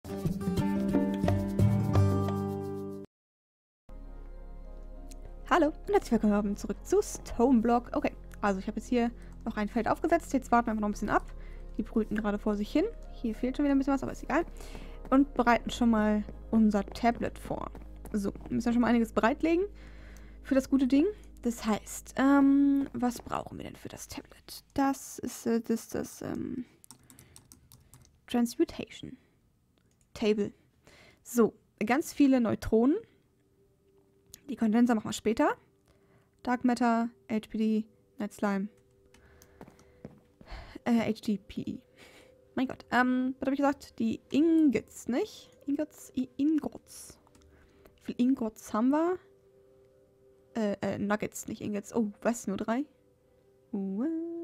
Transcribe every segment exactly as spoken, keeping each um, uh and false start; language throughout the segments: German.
Hallo und herzlich willkommen zurück zu Stoneblock. Okay, also ich habe jetzt hier noch ein Feld aufgesetzt. Jetzt warten wir einfach noch ein bisschen ab. Die brüten gerade vor sich hin. Hier fehlt schon wieder ein bisschen was, aber ist egal. Und bereiten schon mal unser Tablet vor. So, wir müssen ja schon mal einiges bereitlegen für das gute Ding. Das heißt, ähm, was brauchen wir denn für das Tablet? Das ist äh, das, das ähm, Transmutation Table. So, ganz viele Neutronen. Die Kondenser machen wir später. Dark Matter, H P D, Night Slime. Äh, H D P E. Mein Gott. Ähm, was habe ich gesagt? Die Ingots, nicht? Ingots, I Ingots. Wie viele Ingots haben wir? Äh, äh, Nuggets, nicht Ingots. Oh, was? Nur drei? Uh.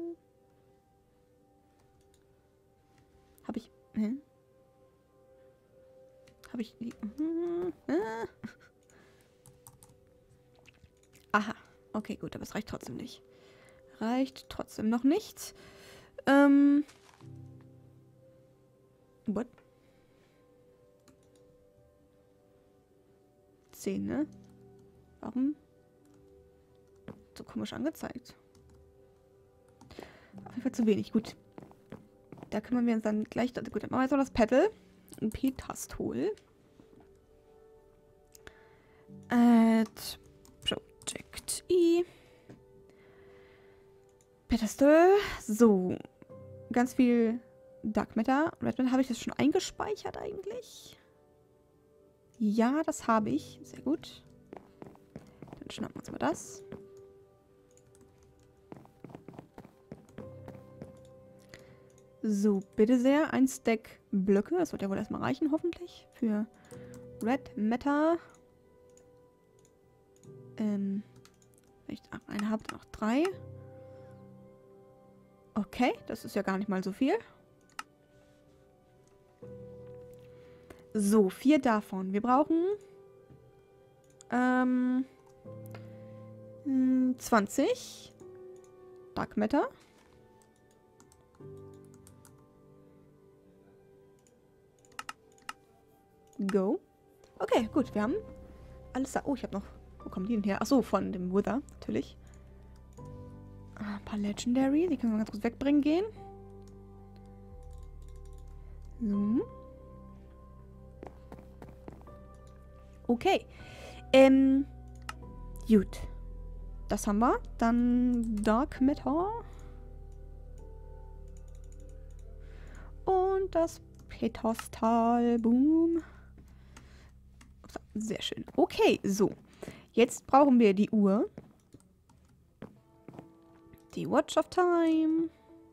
Habe ich... Hä? Habe ich... Die, uh, uh. Aha. Okay, gut, aber es reicht trotzdem nicht. Reicht trotzdem noch nicht. Ähm... What? zehn, ne? Warum? So komisch angezeigt. Auf jeden Fall zu wenig. Gut. Da kümmern wir uns dann gleich... Gut, dann machen wir jetzt noch das Pedal. Ein P-Tastol. Add Project E. Pedestal. So. Ganz viel Dark Matter. Red Matter, habe ich das schon eingespeichert eigentlich? Ja, das habe ich. Sehr gut. Dann schnappen wir uns mal das. So, bitte sehr. Ein Stack Blöcke. Das wird ja wohl erstmal reichen, hoffentlich. Für Red Matter. Ähm. Wenn ich eine habe, dann noch drei. Okay, das ist ja gar nicht mal so viel. So, vier davon. Wir brauchen ähm, zwanzig Dark Matter. Go. Okay, gut, wir haben alles da. Oh, ich habe noch... Wo kommen die denn her? Achso, von dem Wither, natürlich. Ein paar Legendary, die können wir ganz kurz wegbringen gehen. So. Okay. Ähm. Gut. Das haben wir. Dann Dark Matter. Und das Pedestal. Boom. Sehr schön. Okay, so. Jetzt brauchen wir die Uhr. Die Watch of Time.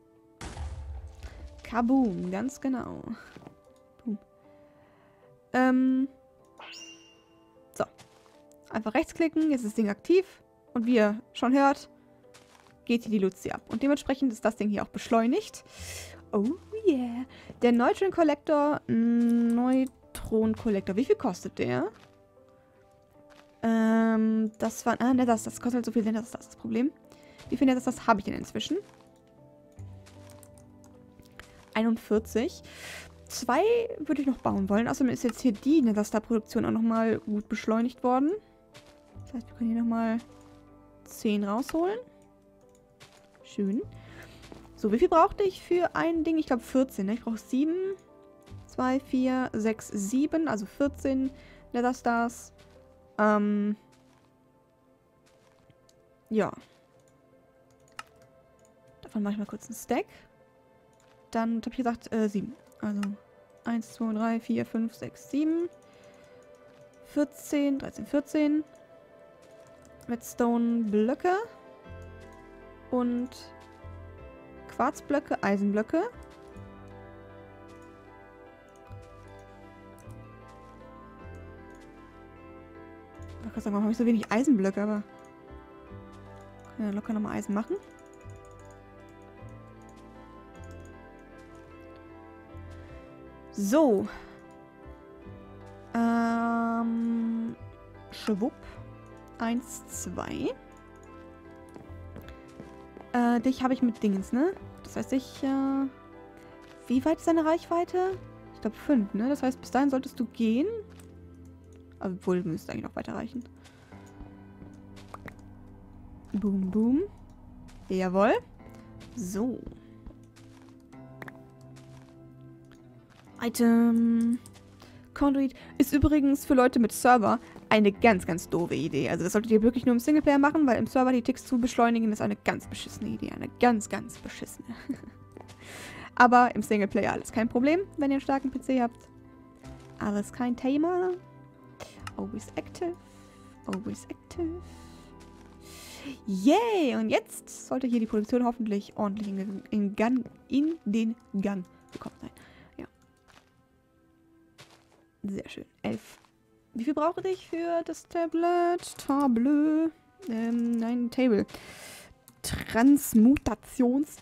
Kaboom, ganz genau. Boom. Ähm. So. Einfach rechtsklicken, jetzt ist das Ding aktiv. Und wie ihr schon hört, geht hier die Luzi ab. Und dementsprechend ist das Ding hier auch beschleunigt. Oh yeah. Der Neutron Collector. Neutron Collector. Wie viel kostet der? Ähm, das war... Ah, ne, das, das kostet halt so viel, denn das ist das, das Problem. Wie viel das, das habe ich denn inzwischen? einundvierzig. Zwei würde ich noch bauen wollen. Außerdem ist jetzt hier die Nether-Star-Produktion auch nochmal gut beschleunigt worden. Das heißt, wir können hier nochmal zehn rausholen. Schön. So, wie viel brauchte ich für ein Ding? Ich glaube vierzehn, ne? Ich brauche sieben. zwei, vier, sechs, sieben. Also vierzehn Nether-Stars. Ähm. Ja. Davon mache ich mal kurz einen Stack. Dann habe ich gesagt, äh, sieben. Also eins, zwei, drei, vier, fünf, sechs, sieben. vierzehn, dreizehn, vierzehn. Redstone-Blöcke. Und Quarzblöcke, Eisenblöcke. Ich kann sagen, warum habe ich so wenig Eisenblöcke, aber kann ja locker nochmal Eisen machen. So. Ähm. Schwupp. Eins, zwei. Äh, dich habe ich mit Dingens, ne? Das heißt, ich, äh... Wie weit ist seine Reichweite? Ich glaube fünf, ne? Das heißt, bis dahin solltest du gehen. Obwohl, müsste eigentlich noch weiter reichen. Boom, boom. Jawohl. So. Item. Conduit ist übrigens für Leute mit Server eine ganz, ganz doofe Idee. Also das solltet ihr wirklich nur im Singleplayer machen, weil im Server die Ticks zu beschleunigen ist eine ganz beschissene Idee. Eine ganz, ganz beschissene. Aber im Singleplayer alles kein Problem, wenn ihr einen starken P C habt. Alles kein Thema. Always active. Always active. Yay! Und jetzt sollte hier die Produktion hoffentlich ordentlich in, in, Gang, in den Gang gekommen sein. Ja. Sehr schön. Elf. Wie viel brauche ich für das Tablet? Tableau. Ähm, nein, Table. Transmutations...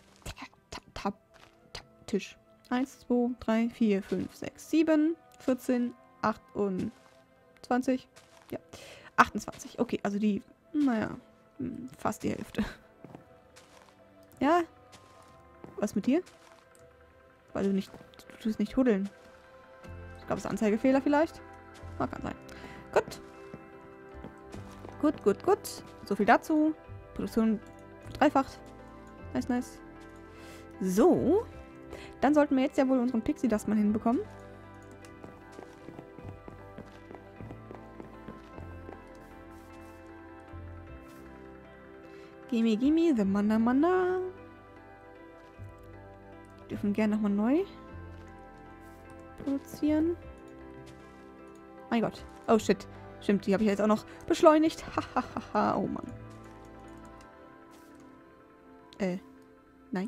Tisch. eins, zwei, drei, vier, fünf, sechs, sieben, vierzehn, achtundzwanzig. Ja. achtundzwanzig. Okay, also die, naja, fast die Hälfte. Ja. Was mit dir? Weil du nicht, du tust nicht huddeln. Gab es Anzeigefehler vielleicht? Ah, kann sein. Gut. Gut, gut, gut. So viel dazu. Produktion verdreifacht. Nice, nice. So. Dann sollten wir jetzt ja wohl unseren Pixie Dust mal hinbekommen. Gimme, gimme, the mana, mana. Wir dürfen gerne nochmal neu produzieren. Mein Gott. Oh shit. Stimmt, die habe ich jetzt auch noch beschleunigt. Hahaha. Oh Mann. Äh. Nein.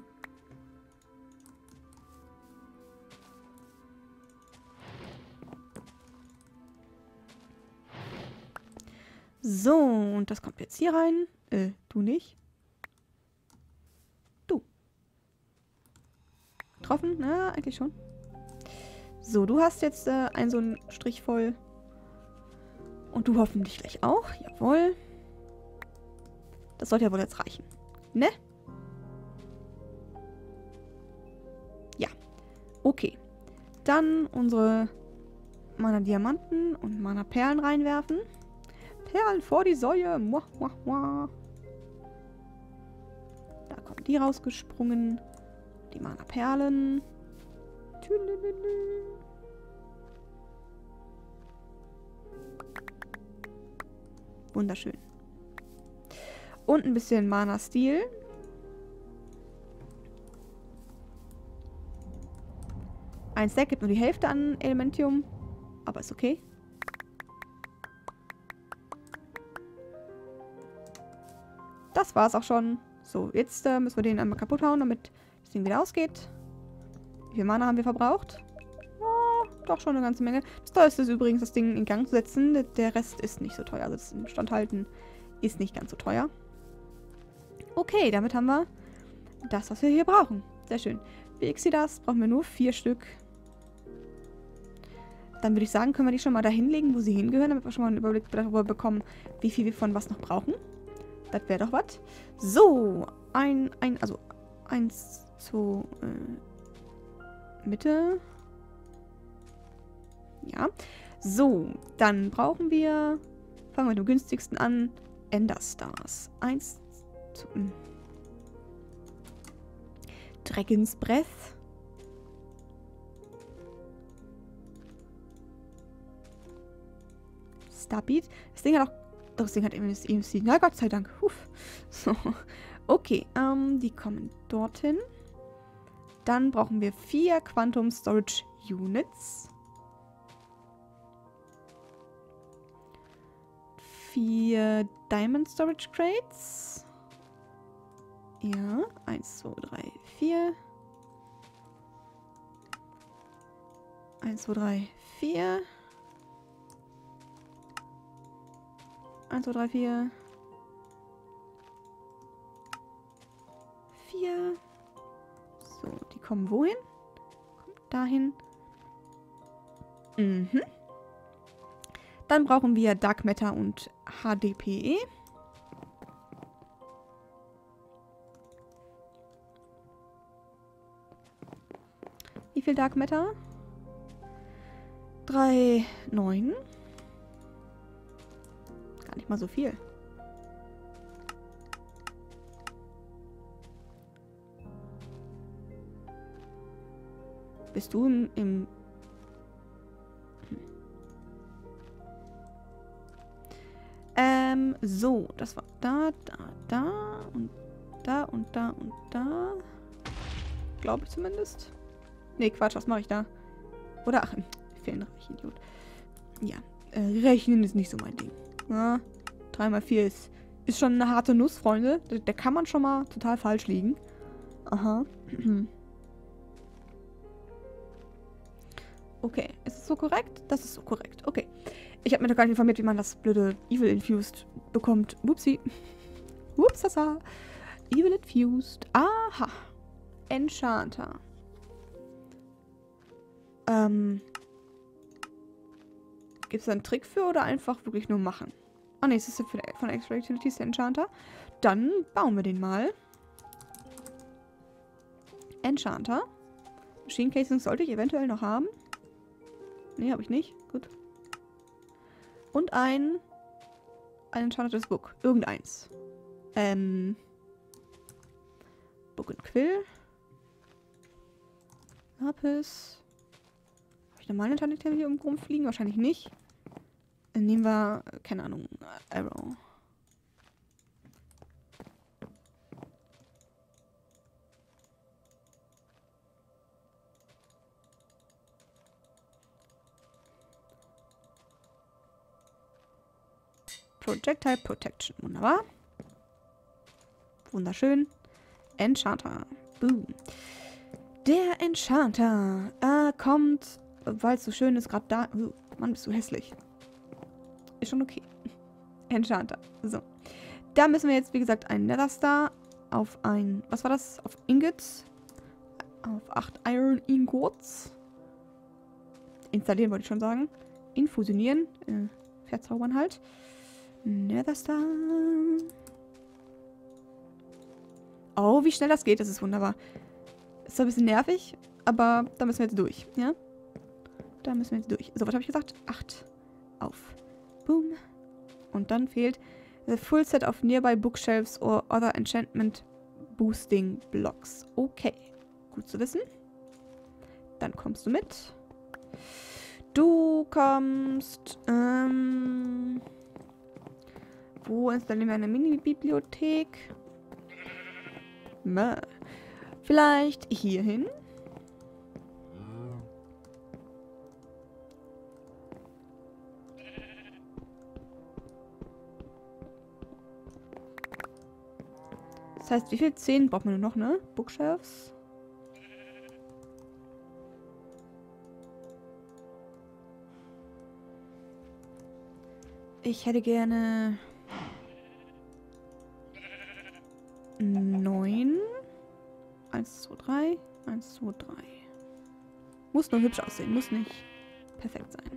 So, und das kommt jetzt hier rein. Äh, du nicht. Du. Getroffen? Na, eigentlich schon. So, du hast jetzt äh, einen so einen Strich voll. Und du hoffentlich gleich auch. Jawohl. Das sollte ja wohl jetzt reichen. Ne? Ja. Okay. Dann unsere Mana Diamanten und Mana Perlen reinwerfen. Perlen vor die Säue. Muah, muah, muah. Da kommen die rausgesprungen. Die Mana Perlen. Tülülülü. Wunderschön. Und ein bisschen Mana Steel. Ein Stack gibt nur die Hälfte an Elementium. Aber ist okay. Das war's auch schon. So, jetzt äh, müssen wir den einmal kaputt hauen, damit das Ding wieder ausgeht. Wie viel Mana haben wir verbraucht? Oh, doch schon eine ganze Menge. Das teuerste ist übrigens, das Ding in Gang zu setzen. Der Rest ist nicht so teuer. Also das Instandhalten ist nicht ganz so teuer. Okay, damit haben wir das, was wir hier brauchen. Sehr schön. Pixie Dust brauchen wir nur vier Stück. Dann würde ich sagen, können wir die schon mal da hinlegen, wo sie hingehören, damit wir schon mal einen Überblick darüber bekommen, wie viel wir von was noch brauchen. Das wäre doch was. So, ein, ein, also eins, zwei, äh, Mitte. Ja. So, dann brauchen wir, fangen wir mit dem günstigsten an, Ender Stars. Eins, zwei, Dragon's Breath. Starbeat. Das Ding hat auch Das Ding hat E M C. Na Gott sei Dank. Huff. So. Okay, ähm, die kommen dorthin. Dann brauchen wir vier Quantum Storage Units. Vier Diamond Storage Crates. Ja, eins, zwei, drei, vier. eins, zwei, drei, vier. eins, zwei, drei, vier. vier. So, die kommen wohin? Kommt dahin. Mhm. Dann brauchen wir Dark Matter und H D P E. Wie viel Dark Matter? drei, neun. Gar nicht mal so viel. Bist du im... im hm. Ähm, so. Das war da, da, da und da und da und da. Glaube ich zumindest. Nee, Quatsch, was mache ich da? Oder, ach, mir fehlen drei, ich Idiot. Ja, äh, Rechnen ist nicht so mein Ding. Ja, drei mal vier ist, ist schon eine harte Nuss, Freunde. Da, da kann man schon mal total falsch liegen. Aha. Okay, ist es so korrekt? Das ist so korrekt, okay. Ich habe mir doch gar nicht informiert, wie man das blöde Evil Infused bekommt. Whoopsie. Whoopsasa. Evil Infused. Aha. Enchanter. Ähm. Gibt es da einen Trick für oder einfach wirklich nur machen? Ah ne, es ist für, von Extra Utilities der Enchanter. Dann bauen wir den mal. Enchanter. Machine Casing sollte ich eventuell noch haben. Ne, habe ich nicht. Gut. Und ein... Ein Enchanted Book. Irgendeins. Ähm... Book and Quill. Lapis. Habe ich normale Enchanted hier irgendwo rumfliegen? Wahrscheinlich nicht. Dann nehmen wir, keine Ahnung, Arrow. Projectile Protection. Wunderbar. Wunderschön. Enchanter. Boom. Der Enchanter äh, kommt, weil es so schön ist, gerade da. Oh, Mann, bist du hässlich. Ist schon okay. Enchanter. So. Da müssen wir jetzt, wie gesagt, einen Netherstar auf ein... Was war das? Auf Ingots. Auf acht Iron Ingots. Installieren wollte ich schon sagen. Infusionieren. Äh, verzaubern halt. Netherstar. Oh, wie schnell das geht. Das ist wunderbar. Ist zwar ein bisschen nervig, aber da müssen wir jetzt durch. Ja? Da müssen wir jetzt durch. So, was habe ich gesagt? acht auf. Boom. Und dann fehlt the full set of nearby bookshelves or other enchantment boosting blocks. Okay. Gut zu wissen. Dann kommst du mit. Du kommst, ähm... Wo installieren wir eine Mini-Bibliothek? Na, vielleicht hier hin? Das heißt, wie viel? zehn braucht man nur noch, ne? Bookshelves. Ich hätte gerne... neun. eins, zwei, drei. eins, zwei, drei. Muss nur hübsch aussehen. Muss nicht perfekt sein.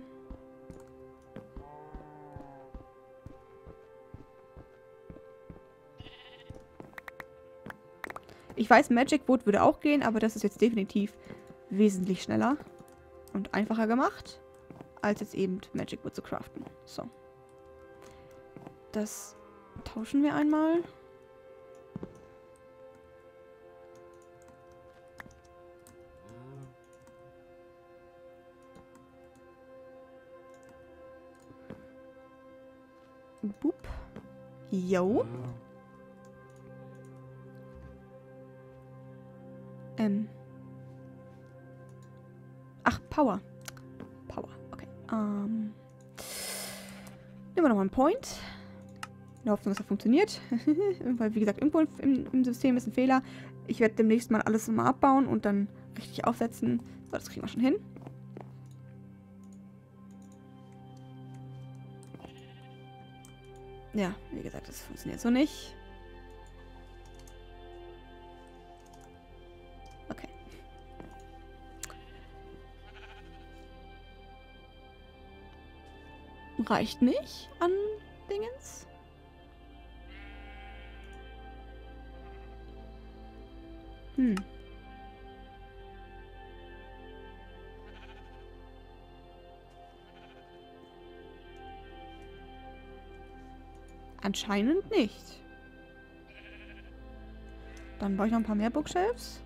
Ich weiß, Magic Wood würde auch gehen, aber das ist jetzt definitiv wesentlich schneller und einfacher gemacht, als jetzt eben Magic Wood zu craften. So. Das tauschen wir einmal. Boop. Yo. Ähm. Ach, Power. Power, okay. Ähm. Nehmen wir nochmal einen Point. In der Hoffnung, dass er funktioniert. Weil, wie gesagt, irgendwo im, im System ist ein Fehler. Ich werde demnächst mal alles mal abbauen und dann richtig aufsetzen. So, das kriegen wir schon hin. Ja, wie gesagt, das funktioniert so nicht. Okay. Reicht nicht an Dingens? Hm. Anscheinend nicht. Dann brauche ich noch ein paar mehr Bookshelves.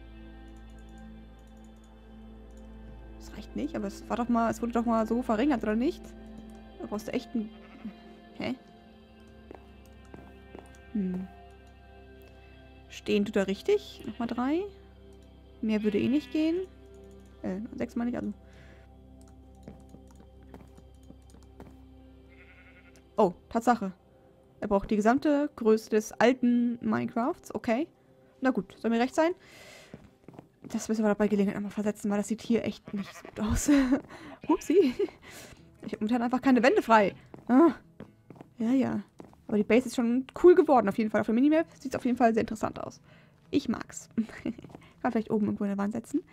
Das reicht nicht, aber es war doch mal, es wurde doch mal so verringert, oder nicht? Da brauchst du echt ein... Hä? Hm. Stehen tut er richtig. Nochmal drei. Mehr würde eh nicht gehen. Äh, sechs mal nicht, also. Oh, Tatsache. Er braucht die gesamte Größe des alten Minecrafts. Okay. Na gut, soll mir recht sein. Das müssen wir dabei Gelegenheit einmal versetzen, weil das sieht hier echt nicht so gut aus. Upsi. Ich habe momentan einfach keine Wände frei. Ah. Ja, ja. Aber die Base ist schon cool geworden auf jeden Fall. Auf der Minimap sieht es auf jeden Fall sehr interessant aus. Ich mag's. Kann vielleicht oben irgendwo in der Wand setzen.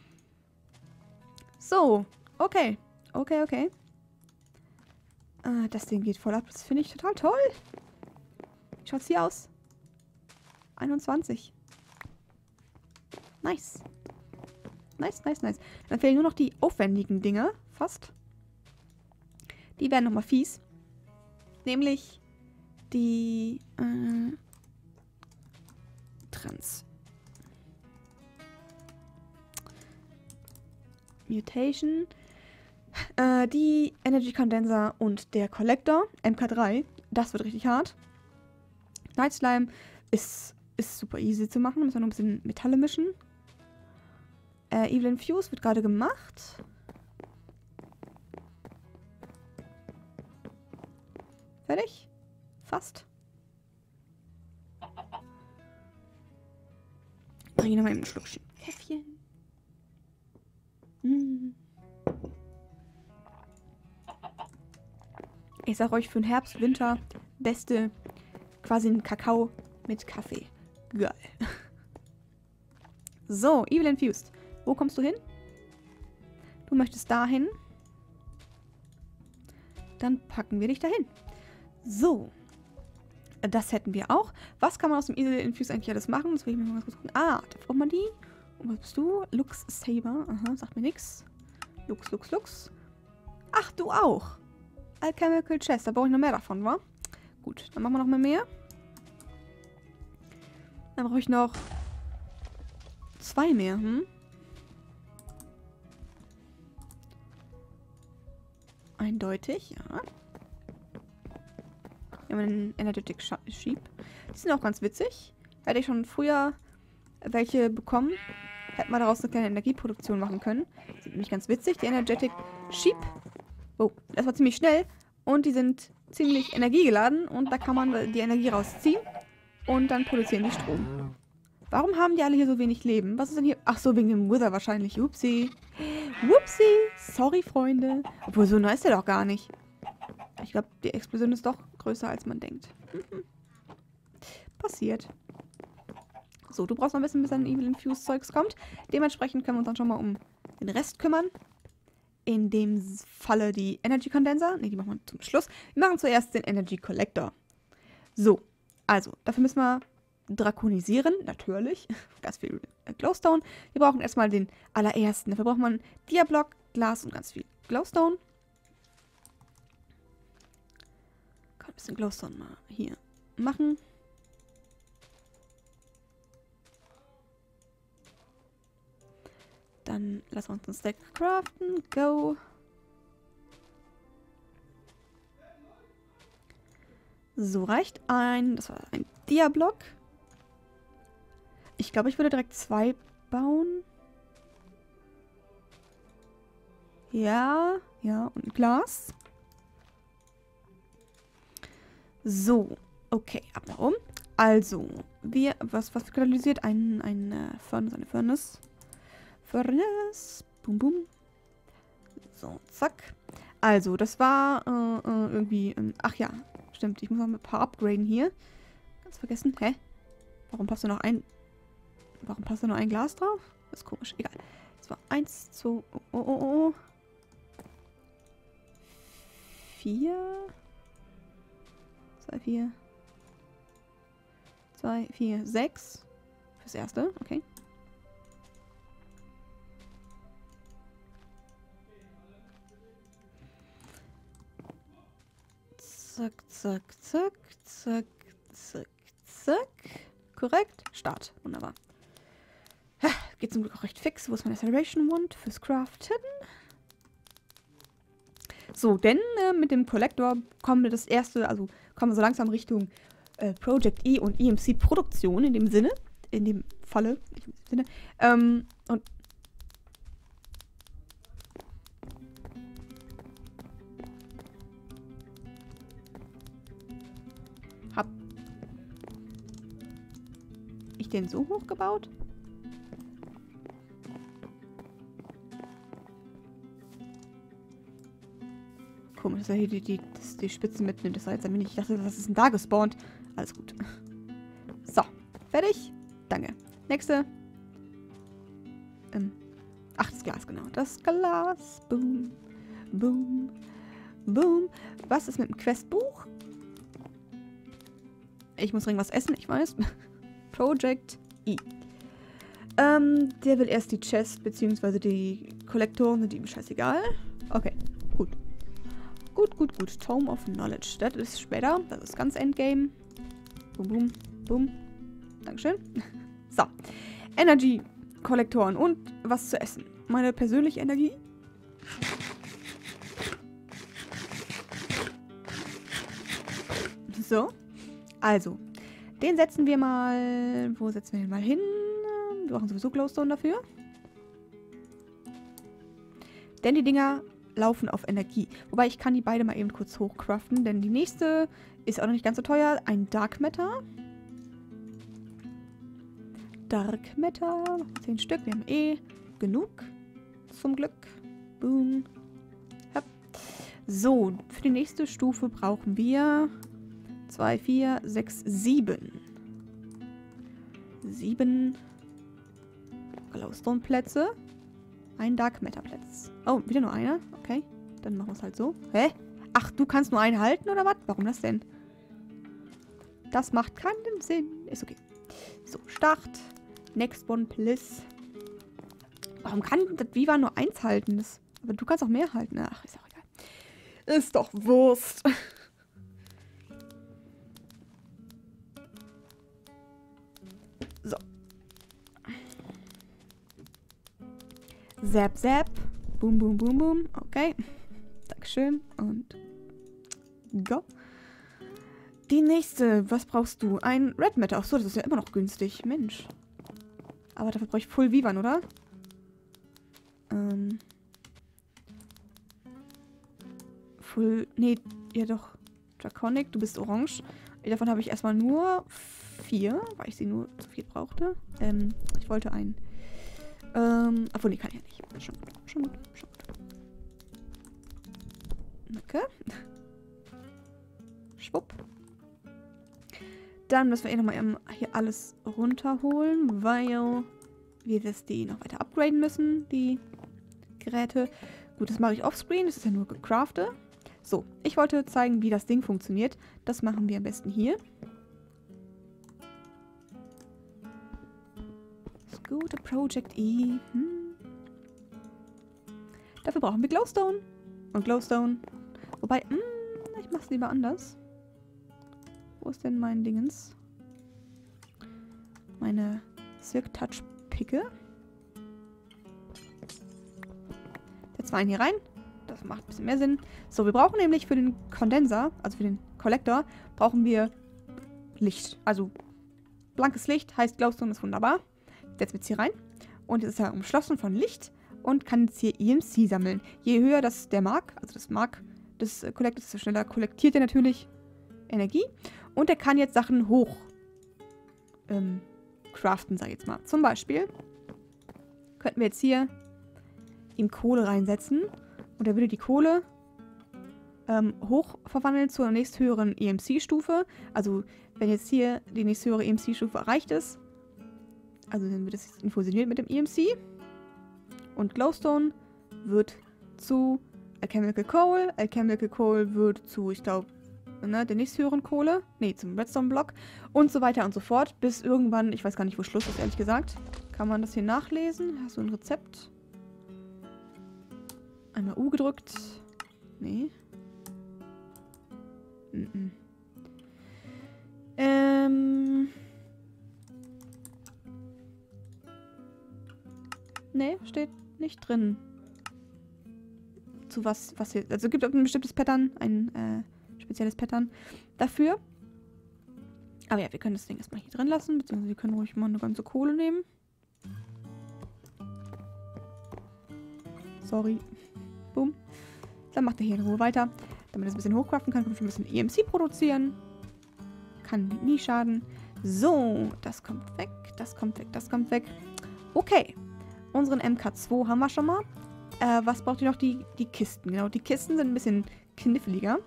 So. Okay. Okay, okay. Ah, das Ding geht voll ab. Das finde ich total toll. Wie schaut's hier aus? einundzwanzig. Nice. Nice, nice, nice. Dann fehlen nur noch die aufwendigen Dinge. Fast. Die werden nochmal fies. Nämlich die äh, Trans. Mutation. Äh, die Energy Condenser und der Collector. M K drei. Das wird richtig hart. Night Slime ist, ist super easy zu machen. Müssen wir nur ein bisschen Metalle mischen. Äh, Evil Infuse wird gerade gemacht. Fertig? Fast. Bring ich nochmal einen Schluckchen Käffchen. Mm. Ich sag euch, für den Herbst, Winter, beste quasi ein Kakao mit Kaffee. Geil. So, Evil Infused. Wo kommst du hin? Du möchtest dahin. Dann packen wir dich dahin. So. Das hätten wir auch. Was kann man aus dem Evil Infused eigentlich alles machen? Das will ich mir mal ganz kurz gucken. Ah, da braucht man die. Und was bist du? Lux Saber. Aha, sagt mir nix. Lux, Lux, Lux. Ach, du auch. Alchemical Chest. Da brauche ich noch mehr davon, wa? Gut, dann machen wir noch mal mehr. Dann brauche ich noch zwei mehr, hm? Eindeutig, ja. Wir haben einen Energetic Sheep. Die sind auch ganz witzig. Hätte ich schon früher welche bekommen, hätten wir daraus eine kleine Energieproduktion machen können. Die sind nämlich ganz witzig. Die Energetic Sheep. Oh, das war ziemlich schnell. Und die sind ziemlich energiegeladen. Und da kann man die Energie rausziehen. Und dann produzieren die Strom. Warum haben die alle hier so wenig Leben? Was ist denn hier? Ach so, wegen dem Wither wahrscheinlich. Upsi. Whoopsie. Sorry, Freunde. Obwohl, so nah ist der doch gar nicht. Ich glaube, die Explosion ist doch größer, als man denkt. Mhm. Passiert. So, du brauchst noch ein bisschen, bis ein Evil Infused Zeugs kommt. Dementsprechend können wir uns dann schon mal um den Rest kümmern. In dem Falle die Energy Condenser. Ne, die machen wir zum Schluss. Wir machen zuerst den Energy Collector. So, also, dafür müssen wir drakonisieren, natürlich. Ganz viel Glowstone. Wir brauchen erstmal den allerersten. Dafür braucht man Diablock, Glas und ganz viel Glowstone. Kann ein bisschen Glowstone mal hier machen. Dann lassen wir uns einen Stack craften. Go. So reicht ein. Das war ein Diablock. Ich glaube, ich würde direkt zwei bauen. Ja, ja, und ein Glas. So, okay, ab nach oben. Also, wir, was, was katalysiert? Ein, ein äh, Furnace, eine Furnace. Furnace. Bum, bum. So, zack. Also, das war äh, äh, irgendwie, ähm, ach ja, stimmt, ich muss noch ein paar upgraden hier. Ganz vergessen. Hä? Warum passt da noch ein, warum passt da nur ein Glas drauf? Das ist komisch, egal. Das war eins, zwei, oh, oh, oh, oh. Vier. Zwei, vier. Zwei, vier, sechs. Fürs erste, okay. Zack, zack, zack, zack, zack, zack. Korrekt. Start. Wunderbar. Geht zum Glück auch recht fix. Wo ist mein Acceleration Wand fürs Craften? So, denn äh, mit dem Collector kommen wir das erste, also kommen wir so langsam Richtung äh, Project E und E M C Produktion in dem Sinne. In dem Falle. In dem Sinne. Ähm, und hab ich den so hoch gebaut? Komisch, dass er hier die, die, das, die Spitzen mitnimmt. Das war jetzt ein wenig. Ich dachte, das ist ein da gespawnt. Alles gut. So, fertig. Danke. Nächste. Ähm. Ach, das Glas, genau. Das Glas. Boom. Boom. Boom. Was ist mit dem Questbuch? Ich muss irgendwas essen, ich weiß. Project E. Ähm, der will erst die Chest, beziehungsweise die Kollektoren, sind ihm scheißegal. Okay, gut. Gut, gut, gut. Tome of Knowledge. Das ist später. Das ist ganz Endgame. Boom, boom, boom. Dankeschön. So. Energy-Kollektoren und was zu essen. Meine persönliche Energie. So. Also. Den setzen wir mal... Wo setzen wir den mal hin? Wir brauchen sowieso Glowstone dafür. Denn die Dinger laufen auf Energie. Wobei ich kann die beide mal eben kurz hochcraften, denn die nächste ist auch noch nicht ganz so teuer. Ein Dark Matter. Dark Matter. Zehn Stück. Wir haben eh genug. Zum Glück. Boom. Hopp. So, für die nächste Stufe brauchen wir zwei, vier, sechs, sieben. Sieben Glowstone-Plätze. Ein Dark Matter-Platz. Oh, wieder nur einer? Okay. Dann machen wir es halt so. Hä? Ach, du kannst nur einen halten, oder was? Warum das denn? Das macht keinen Sinn. Ist okay. So, Start. Next one, please. Warum kann das Viva nur eins halten? Das, aber du kannst auch mehr halten. Ach, ist auch egal. Ist doch Wurst. So. Zap, zap. Boom, boom, boom, boom. Okay. Dankeschön. Und go. Die nächste. Was brauchst du? Ein Red Matter. Achso, das ist ja immer noch günstig. Mensch. Aber dafür brauche ich Full Vivan, oder? Ähm. Full. Nee, ja doch. Draconic, du bist orange. Davon habe ich erstmal nur vier, weil ich sie nur zu viel brauchte. Ähm, ich wollte einen. Ähm, obwohl, nee, kann ich ja nicht. Schon gut, schon gut, schon gut. Okay. Schwupp. Dann müssen wir eh nochmal hier alles runterholen, weil wir das die noch weiter upgraden müssen, die Geräte. Gut, das mache ich offscreen, das ist ja nur gecraftet. So, ich wollte zeigen, wie das Ding funktioniert. Das machen wir am besten hier. Gute Project E. Hm. Dafür brauchen wir Glowstone. Und Glowstone. Wobei, hm, ich mach's lieber anders. Wo ist denn mein Dingens? Meine Silk Touch Picke. Setz mal einen hier rein. Das macht ein bisschen mehr Sinn. So, wir brauchen nämlich für den Kondenser, also für den Kollektor, brauchen wir Licht. Also blankes Licht heißt Glowstone ist wunderbar. Setzen wir jetzt hier rein. Und jetzt ist er umschlossen von Licht und kann jetzt hier E M C sammeln. Je höher das der Mark, also das Mark des Collectors, desto schneller kollektiert er natürlich Energie. Und er kann jetzt Sachen hoch ähm, craften, sag ich jetzt mal. Zum Beispiel könnten wir jetzt hier ihm Kohle reinsetzen. Und er würde die Kohle ähm, hoch verwandeln zur nächsthöheren E M C-Stufe. Also wenn jetzt hier die nächsthöhere E M C-Stufe erreicht ist, also dann wird es infusioniert mit dem E M C. Und Glowstone wird zu Alchemical Coal. Alchemical Coal wird zu, ich glaube, ne, der nächsthöheren Kohle. Ne, zum Redstone-Block. Und so weiter und so fort. Bis irgendwann, ich weiß gar nicht, wo Schluss ist, ehrlich gesagt. Kann man das hier nachlesen? Hast du ein Rezept? Einmal U gedrückt. Nee. mm. Ähm. Nee, steht nicht drin. Zu was, was hier. Also gibt es ein bestimmtes Pattern, ein äh, spezielles Pattern dafür. Aber ja, wir können das Ding erstmal hier drin lassen, beziehungsweise wir können ruhig mal eine ganze Kohle nehmen. Sorry. Boom. Dann macht er hier in Ruhe weiter. Damit er es ein bisschen hochkraften kann, können wir schon ein bisschen E M C produzieren. Kann nie schaden. So, das kommt weg, das kommt weg, das kommt weg. Okay. Unseren M K zwei haben wir schon mal. Äh, was braucht ihr noch? Die, die Kisten. Genau, die Kisten sind ein bisschen kniffliger.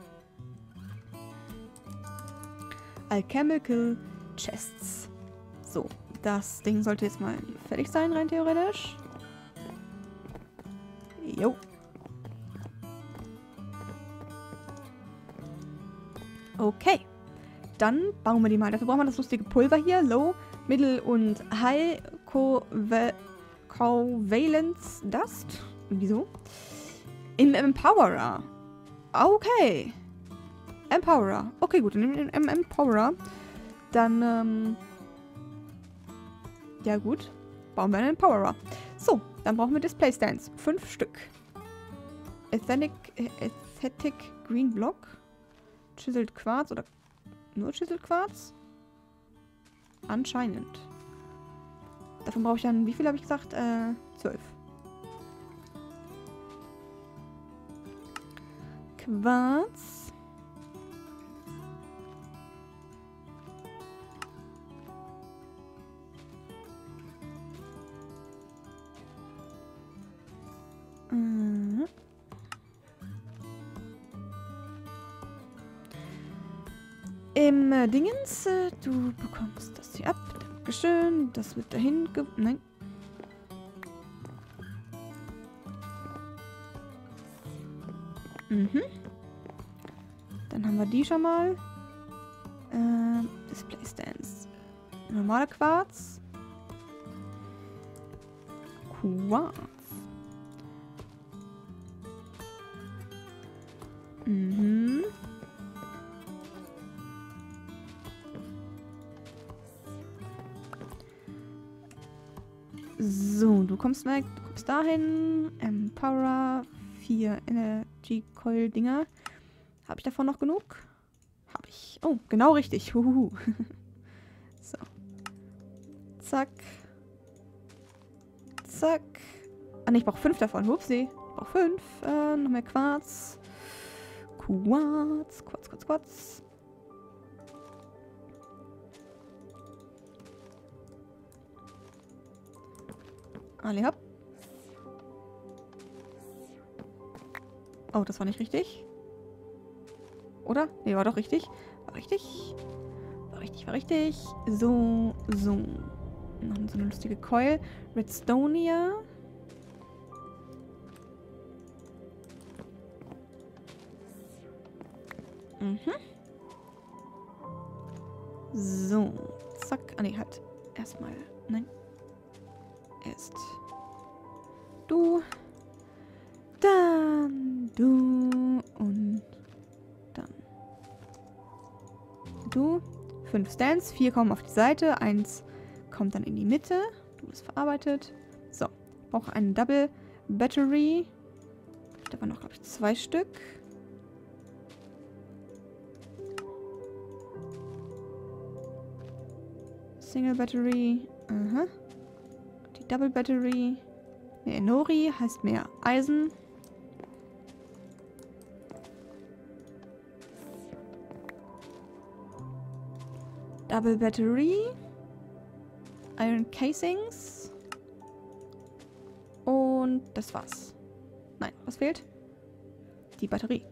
Alchemical Chests. So, das Ding sollte jetzt mal fertig sein, rein theoretisch. Jo. Okay. Dann bauen wir die mal. Dafür brauchen wir das lustige Pulver hier. Low, Middle und High Cove Covalence Dust. Wieso? Im Empowerer. Okay. Empowerer. Okay, gut. Im Empowerer. Dann, ähm... ja, gut. Bauen wir einen Empowerer. So, dann brauchen wir Display Stands. Fünf Stück. Aesthetic, Aesthetic Green Block. Chiseled Quarz oder nur Chiseled Quarz? Anscheinend. Davon brauche ich dann, wie viel habe ich gesagt? Äh, zwölf. Quarz. Mhm. Im äh, Dingens, äh, du bekommst das hier ab. Dankeschön. Das wird dahin ge... Nein. Mhm. Dann haben wir die schon mal. Äh, Display Stands. Normaler Quarz. Quarz. Mhm. So, du kommst weg, du kommst dahin. Empower, vier Energy Coil Dinger. Habe ich davon noch genug? Habe ich. Oh, genau richtig. Huhuhu. So. Zack. Zack. Ah, ne, ich brauche fünf davon. Hupsi. Ich brauche fünf. Äh, noch mehr Quarz. Quarz. Quarz, Quarz, Quarz. Alle hopp. Oh, das war nicht richtig. Oder? Ne, war doch richtig. War richtig. War richtig, war richtig. So, so. Noch so eine lustige Coil. Redstonia. Mhm. So. Zack. Ah, ne, halt. Erstmal. Nein. Erst du, dann du und dann du. Fünf Stands, vier kommen auf die Seite, eins kommt dann in die Mitte. Du bist verarbeitet. So, ich brauche eine Double Battery. Da waren noch, glaube ich, zwei Stück. Single Battery. Aha. Double Battery. Ne, Nori heißt mehr Eisen. Double Battery. Iron Casings. Und das war's. Nein, was fehlt? Die Batterie.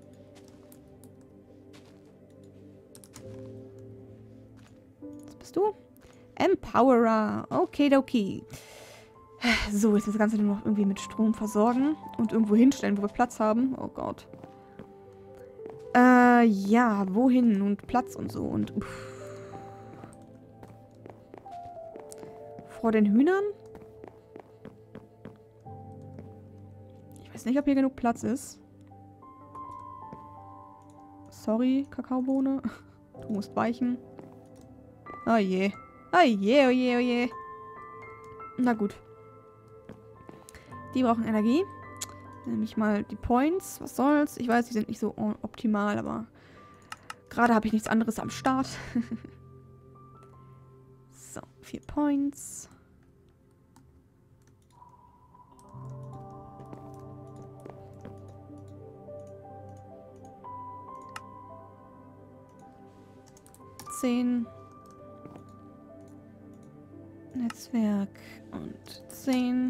Was bist du? Empowerer. Okidoki. So, jetzt muss das Ganze nur noch irgendwie mit Strom versorgen und irgendwo hinstellen, wo wir Platz haben. Oh Gott. Äh, ja, wohin und Platz und so und uff. Vor den Hühnern? Ich weiß nicht, ob hier genug Platz ist. Sorry, Kakaobohne. Du musst weichen. Oh je. Oh je, oh je, oh je. Na gut. Die brauchen Energie. Dann nehme ich mal die Points. Was soll's? Ich weiß, die sind nicht so optimal, aber gerade habe ich nichts anderes am Start. So, vier Points. Zehn. Netzwerk und zehn.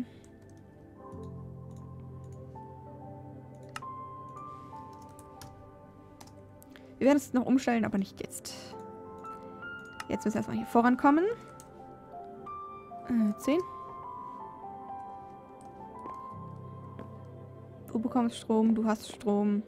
Wir werden es noch umstellen, aber nicht jetzt. Jetzt müssen wir erstmal hier vorankommen. Äh, zehn. Du bekommst Strom, du hast Strom.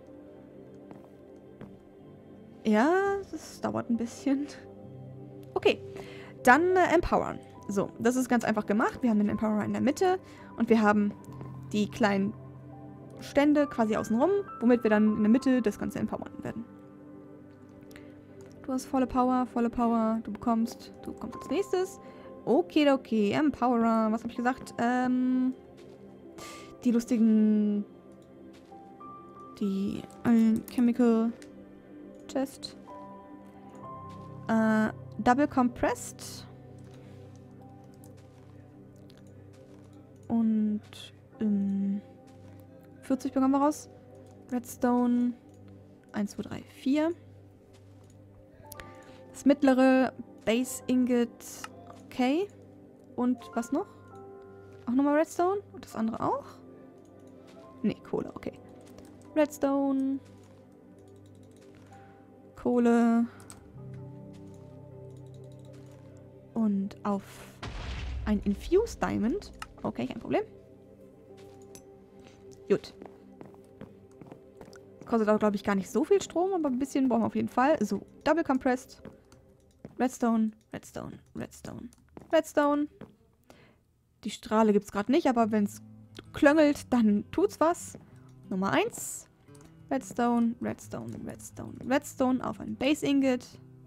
Ja, das dauert ein bisschen. Okay, dann äh, empowern. So, das ist ganz einfach gemacht. Wir haben den Empowerer in der Mitte und wir haben die kleinen Stände quasi außenrum, womit wir dann in der Mitte das Ganze empowern werden. Du hast volle Power, volle Power. Du bekommst, du bekommst als nächstes. Okay, okay, Empowerer. Was habe ich gesagt? Ähm, die lustigen, die Chemical Chest. Äh, Double Compressed. Und ähm, vierzig bekommen wir raus. Redstone. eins, zwei, drei, vier. Das mittlere Base Ingot. Okay. Und was noch? Auch nochmal Redstone? Und das andere auch? Ne, Kohle, okay. Redstone. Kohle. Und auf ein Infused Diamond. Okay, kein Problem. Gut. Kostet auch, glaube ich, gar nicht so viel Strom, aber ein bisschen brauchen wir auf jeden Fall. So, Double Compressed. Redstone, Redstone, Redstone, Redstone. Die Strahle gibt es gerade nicht, aber wenn es klöngelt, dann tut's was. Nummer eins. Redstone, Redstone, Redstone, Redstone auf ein Base Ingot.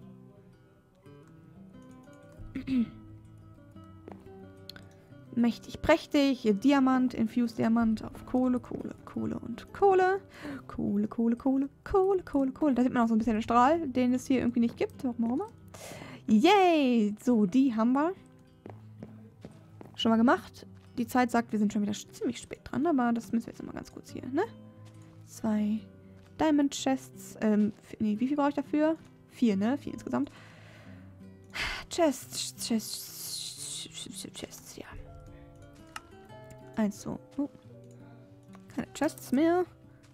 Mächtig prächtig. Diamant, Infused Diamant auf Kohle, Kohle, Kohle und Kohle. Kohle, Kohle, Kohle, Kohle, Kohle, Kohle. Da sieht man auch so ein bisschen den Strahl, den es hier irgendwie nicht gibt. Warum auch immer. Yay! So, die haben wir schon mal gemacht. Die Zeit sagt, wir sind schon wieder ziemlich spät dran, aber das müssen wir jetzt mal ganz kurz hier, ne? Zwei Diamond Chests. Ähm, nee, wie viel brauche ich dafür? Vier, ne? Vier insgesamt. Chests, Chests, Chests, ja. Eins, so. Oh. Keine Chests mehr.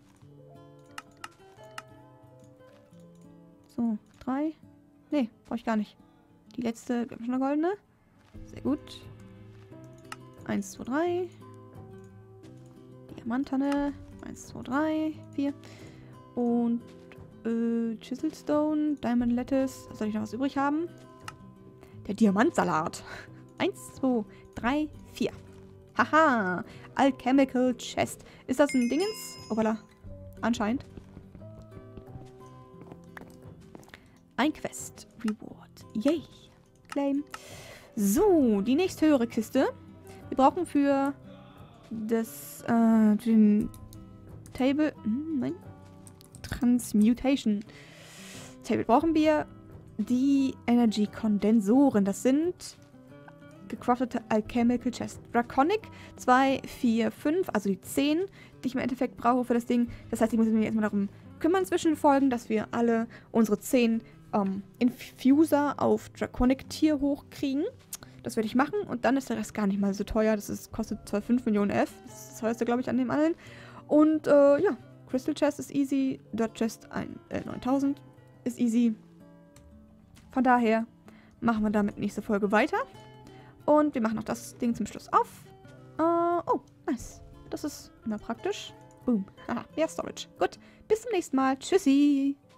So, drei. Nee, brauche ich gar nicht. Die letzte, wir haben schon eine goldene. Sehr gut. Eins, zwei, drei. Diamantane. Eins, zwei, drei, vier. Und äh, Chiselstone, Diamond Lettuce. Soll ich noch was übrig haben? Der Diamantsalat. Eins, zwei, drei, vier. Haha. Alchemical Chest. Ist das ein Dingens? Oh, voilà. Anscheinend. Ein Quest. Reward. Yay. Claim. So, die nächsthöhere Kiste. Wir brauchen für das, äh, den Table, hm, nein, Transmutation Table brauchen wir die Energy Kondensoren. Das sind gecraftete Alchemical Chest. Draconic zwei, vier, fünf, also die zehn, die ich im Endeffekt brauche für das Ding. Das heißt, ich muss mich erstmal darum kümmern zwischen den Folgen, dass wir alle unsere zehn ähm, Infuser auf Draconic Tier hochkriegen. Das werde ich machen und dann ist der Rest gar nicht mal so teuer. Das ist, kostet zwar fünf Millionen F. Das ist das teuerste, glaube ich, an dem allen. Und äh, ja, Crystal Chest ist easy. Dirt Chest ein, äh, neuntausend ist easy. Von daher machen wir damit nächste Folge weiter. Und wir machen noch das Ding zum Schluss auf. Uh, oh, nice. Das ist immer praktisch. Boom. Haha, mehr Storage. Gut, bis zum nächsten Mal. Tschüssi.